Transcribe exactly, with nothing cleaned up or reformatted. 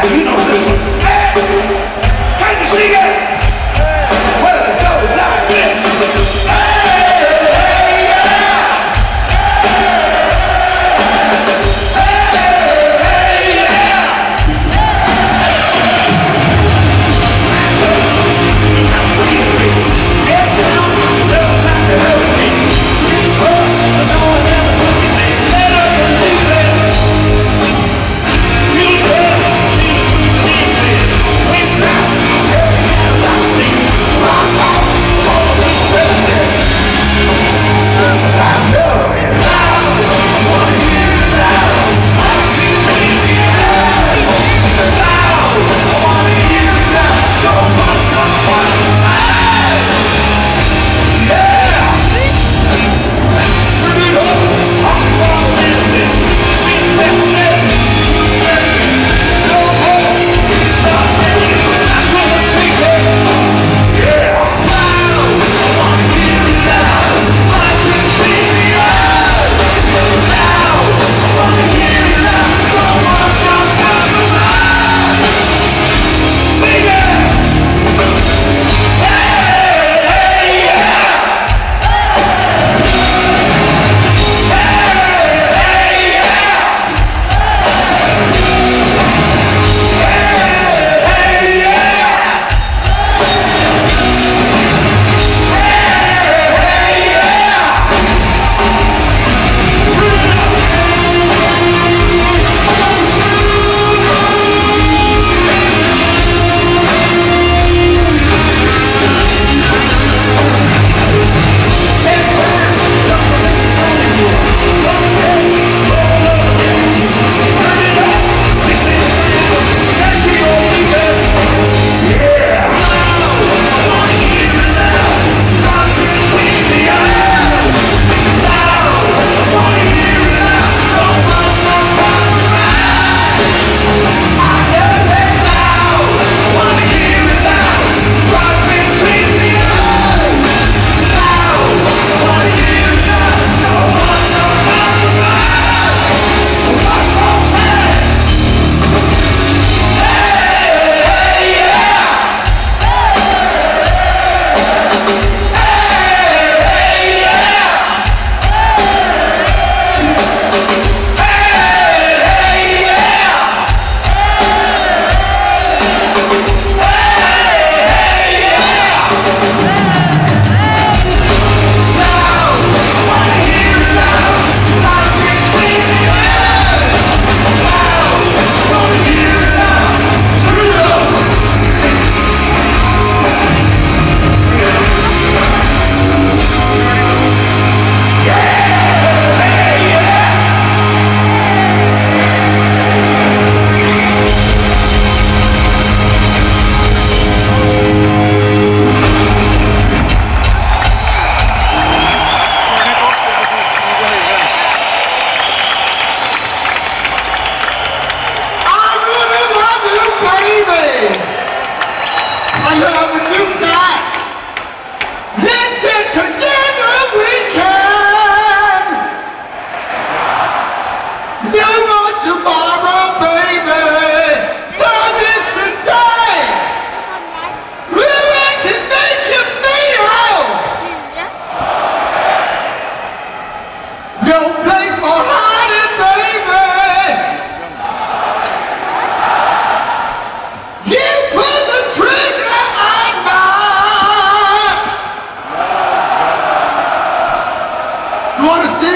you know this one. Hey, can you sing it? Well, it goes like this. Hey, hey, yeah. Hey, hey, yeah. Get down, girls like to help me. Sleep up, no one ever put me down. Let her believe it. You tell me to believe it. We pass, heavy and lasting. Rock out, all the rest of it. 'Cause I know it now. I wanna hear it now. I can take it out. Now, I wanna hear it now. Don't want, don't want to fight. Yeah. Turn it up. Talk for the music. Keep listening to the music. No more. Keep not ready. I'm gonna take it. Yeah. Now, I wanna hear it now. I can take it out. Now, I wanna hear it now. Don't want, don't want to fight. Sing it. Hey, hey, yeah. I love what you've got. Let's get together if we can. No more tomorrow, baby. Time is today. Really can make you feel. No place for hiding, baby. You pull the trigger. You want to see